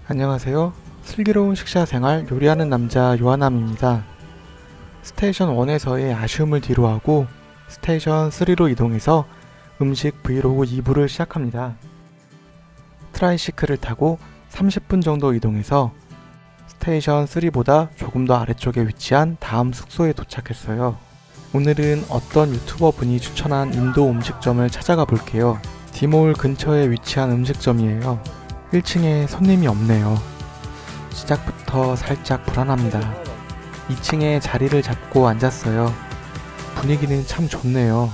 안녕하세요. 슬기로운 식사생활 요리하는 남자 요한남입니다. 스테이션 1에서의 아쉬움을 뒤로하고 스테이션 3로 이동해서 음식 브이로그 2부를 시작합니다. 트라이시클을 타고 30분 정도 이동해서 스테이션 3보다 조금 더 아래쪽에 위치한 다음 숙소에 도착했어요. 오늘은 어떤 유튜버 분이 추천한 인도 음식점을 찾아가 볼게요. 디몰 근처에 위치한 음식점이에요. 1층에 손님이 없네요. 시작부터 살짝 불안합니다. 2층에 자리를 잡고 앉았어요. 분위기는 참 좋네요.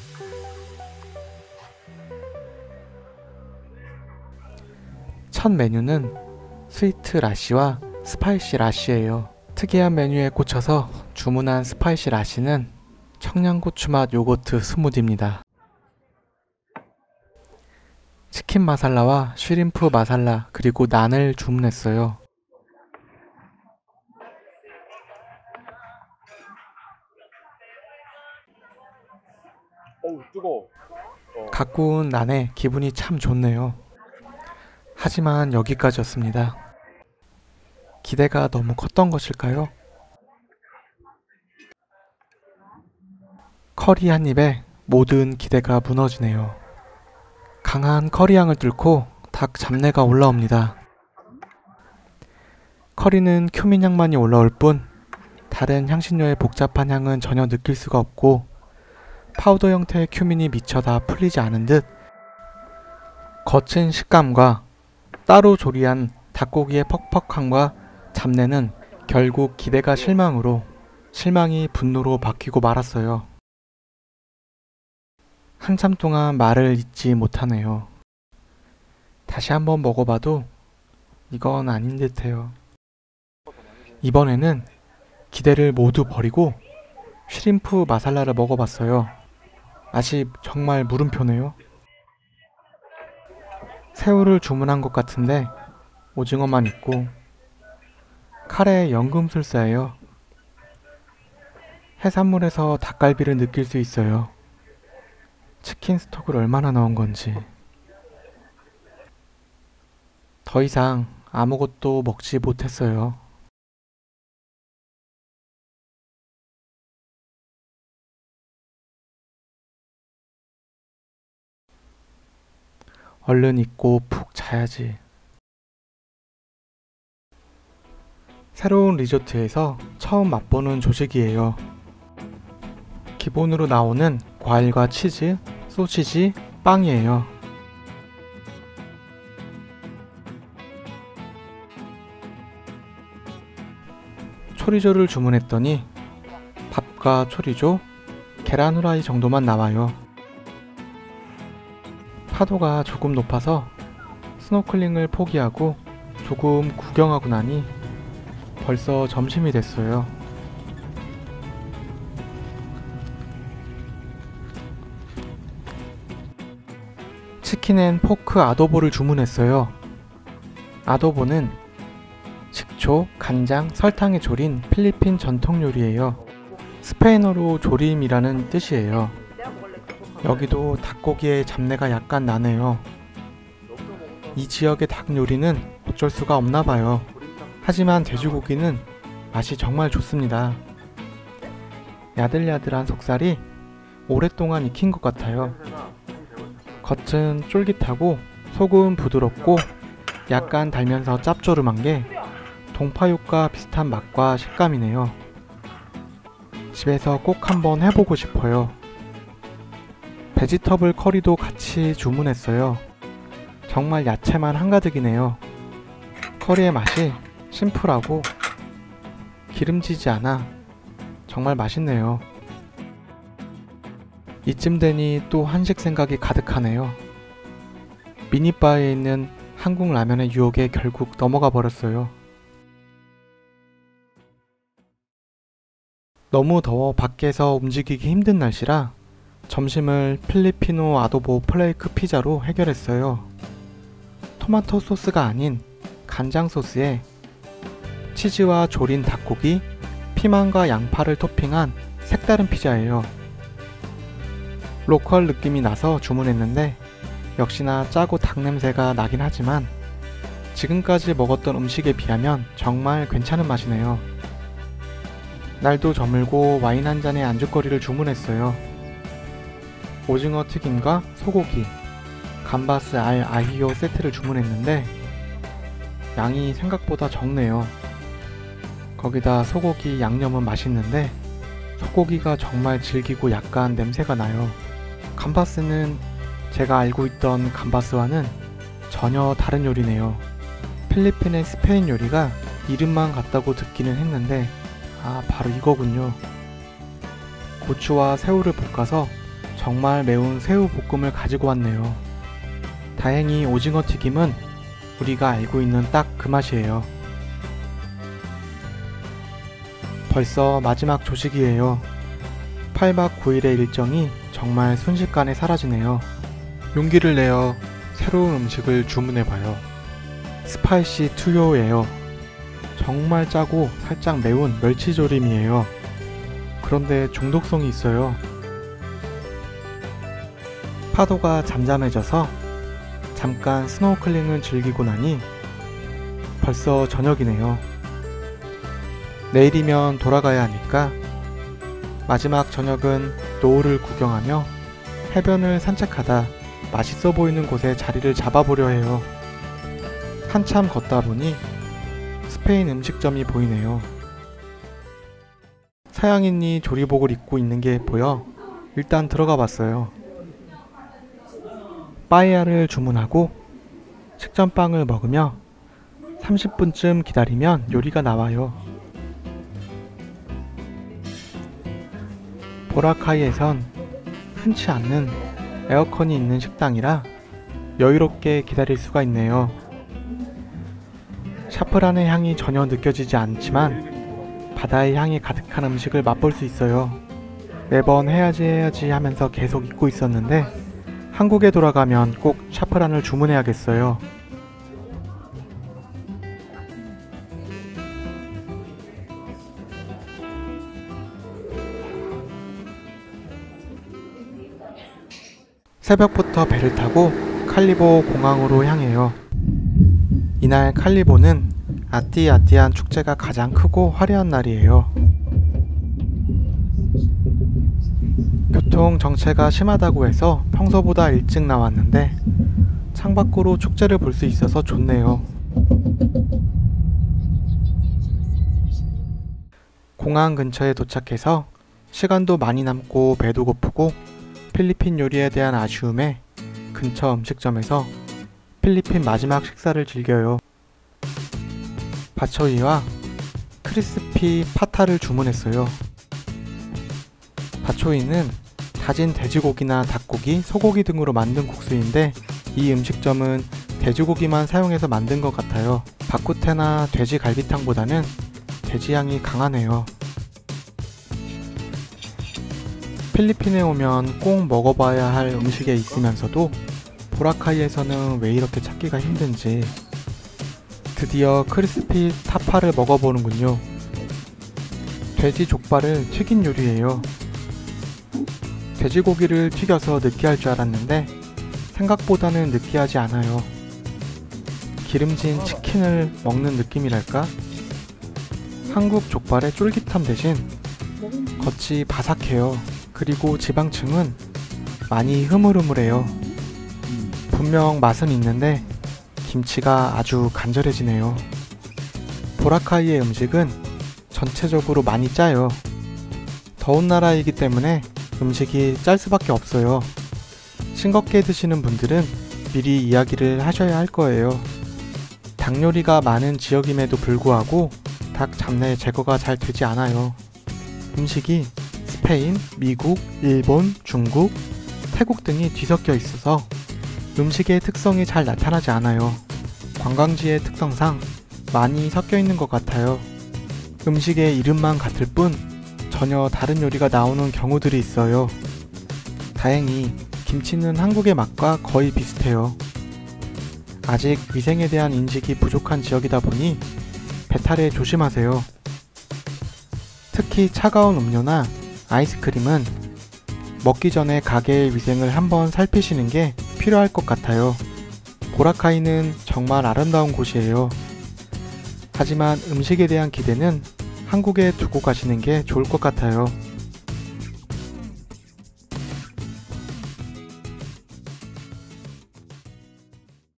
첫 메뉴는 스위트 라시와 스파이시 라시예요. 특이한 메뉴에 꽂혀서 주문한 스파이시 라시는 청양고추 맛 요거트 스무디입니다. 치킨 마살라와 쉬림프 마살라 그리고 난을 주문했어요. 뜨거워. 갖고 온 난에 기분이 참 좋네요. 하지만 여기까지였습니다. 기대가 너무 컸던 것일까요? 커리 한 입에 모든 기대가 무너지네요. 강한 커리향을 뚫고 닭 잡내가 올라옵니다. 커리는 큐민향만이 올라올 뿐 다른 향신료의 복잡한 향은 전혀 느낄 수가 없고 파우더 형태의 큐민이 미처 다 풀리지 않은 듯 거친 식감과 따로 조리한 닭고기의 퍽퍽함과 잡내는 결국 기대가 실망으로 실망이 분노로 바뀌고 말았어요. 한참 동안 말을 잇지 못하네요. 다시 한번 먹어봐도 이건 아닌 듯해요. 이번에는 기대를 모두 버리고 쉬림프 마살라를 먹어봤어요. 맛이 정말 물음표네요. 새우를 주문한 것 같은데 오징어만 있고 카레에 연금술사예요. 해산물에서 닭갈비를 느낄 수 있어요. 치킨 스톡을 얼마나 넣은 건지. 더 이상 아무것도 먹지 못했어요. 얼른 잊고 푹 자야지. 새로운 리조트에서 처음 맛보는 조식이에요. 기본으로 나오는 과일과 치즈, 소시지, 빵이에요. 초리조를 주문했더니 밥과 초리조, 계란 후라이 정도만 나와요. 파도가 조금 높아서 스노클링을 포기하고 조금 구경하고 나니 벌써 점심이 됐어요. 치킨 앤 포크 아도보를 주문했어요. 아도보는 식초, 간장, 설탕에 졸인 필리핀 전통 요리예요. 스페인어로 조림이라는 뜻이에요. 여기도 닭고기의 잡내가 약간 나네요. 이 지역의 닭 요리는 어쩔 수가 없나봐요. 하지만 돼지고기는 맛이 정말 좋습니다. 야들야들한 속살이 오랫동안 익힌 것 같아요. 겉은 쫄깃하고 속은 부드럽고 약간 달면서 짭조름한 게 동파육과 비슷한 맛과 식감이네요. 집에서 꼭 한번 해보고 싶어요. 베지터블 커리도 같이 주문했어요. 정말 야채만 한가득이네요. 커리의 맛이 심플하고 기름지지 않아 정말 맛있네요. 이쯤 되니 또 한식 생각이 가득하네요. 미니바에 있는 한국 라면의 유혹에 결국 넘어가 버렸어요. 너무 더워 밖에서 움직이기 힘든 날씨라 점심을 필리피노 아도보 플레이크 피자로 해결했어요. 토마토 소스가 아닌 간장 소스에 치즈와 졸인 닭고기, 피망과 양파를 토핑한 색다른 피자예요. 로컬 느낌이 나서 주문했는데 역시나 짜고 닭 냄새가 나긴 하지만 지금까지 먹었던 음식에 비하면 정말 괜찮은 맛이네요. 날도 저물고 와인 한 잔에 안주거리를 주문했어요. 오징어 튀김과 소고기, 감바스 알 아히오 세트를 주문했는데 양이 생각보다 적네요. 거기다 소고기 양념은 맛있는데 소고기가 정말 질기고 약간 냄새가 나요. 감바스는 제가 알고 있던 감바스와는 전혀 다른 요리네요. 필리핀의 스페인 요리가 이름만 같다고 듣기는 했는데 바로 이거군요. 고추와 새우를 볶아서 정말 매운 새우 볶음을 가지고 왔네요. 다행히 오징어 튀김은 우리가 알고 있는 딱 그 맛이에요. 벌써 마지막 조식이에요. 8박 9일의 일정이 정말 순식간에 사라지네요. 용기를 내어 새로운 음식을 주문해봐요. 스파이시 투요예요. 정말 짜고 살짝 매운 멸치조림이에요. 그런데 중독성이 있어요. 파도가 잠잠해져서 잠깐 스노클링을 즐기고 나니 벌써 저녁이네요. 내일이면 돌아가야 하니까 마지막 저녁은 노을을 구경하며 해변을 산책하다 맛있어 보이는 곳에 자리를 잡아보려 해요. 한참 걷다 보니 스페인 음식점이 보이네요. 서양인이 조리복을 입고 있는 게 보여 일단 들어가 봤어요. 빠에야를 주문하고 식전빵을 먹으며 30분쯤 기다리면 요리가 나와요. 보라카이에선 흔치 않는 에어컨이 있는 식당이라 여유롭게 기다릴 수가 있네요. 샤프란의 향이 전혀 느껴지지 않지만 바다의 향이 가득한 음식을 맛볼 수 있어요. 매번 해야지 하면서 계속 잊고 있었는데 한국에 돌아가면 꼭 샤프란을 주문해야겠어요. 새벽부터 배를 타고 칼리보 공항으로 향해요. 이날 칼리보는 아띠아띠안 축제가 가장 크고 화려한 날이에요. 교통 정체가 심하다고 해서 평소보다 일찍 나왔는데 창밖으로 축제를 볼 수 있어서 좋네요. 공항 근처에 도착해서 시간도 많이 남고 배도 고프고 필리핀 요리에 대한 아쉬움에 근처 음식점에서 필리핀 마지막 식사를 즐겨요. 바초이와 크리스피 파타를 주문했어요. 바초이는 다진 돼지고기나 닭고기, 소고기 등으로 만든 국수인데 이 음식점은 돼지고기만 사용해서 만든 것 같아요. 바쿠테나 돼지 갈비탕보다는 돼지향이 강하네요. 필리핀에 오면 꼭 먹어봐야 할 음식에 있으면서도 보라카이에서는 왜 이렇게 찾기가 힘든지 드디어 크리스피 타파를 먹어보는군요. 돼지 족발을 튀긴 요리예요. 돼지고기를 튀겨서 느끼할 줄 알았는데 생각보다는 느끼하지 않아요. 기름진 치킨을 먹는 느낌이랄까? 한국 족발의 쫄깃함 대신 겉이 바삭해요. 그리고 지방층은 많이 흐물흐물해요. 분명 맛은 있는데 김치가 아주 간절해지네요. 보라카이의 음식은 전체적으로 많이 짜요. 더운 나라이기 때문에 음식이 짤 수밖에 없어요. 싱겁게 드시는 분들은 미리 이야기를 하셔야 할 거예요. 닭 요리가 많은 지역임에도 불구하고 닭 잡내 제거가 잘 되지 않아요. 음식이 스페인, 미국, 일본, 중국, 태국 등이 뒤섞여 있어서 음식의 특성이 잘 나타나지 않아요. 관광지의 특성상 많이 섞여 있는 것 같아요. 음식의 이름만 같을 뿐 전혀 다른 요리가 나오는 경우들이 있어요. 다행히 김치는 한국의 맛과 거의 비슷해요. 아직 위생에 대한 인식이 부족한 지역이다 보니 배탈에 조심하세요. 특히 차가운 음료나 아이스크림은 먹기 전에 가게의 위생을 한번 살피시는 게 필요할 것 같아요. 보라카이는 정말 아름다운 곳이에요. 하지만 음식에 대한 기대는 한국에 두고 가시는 게 좋을 것 같아요.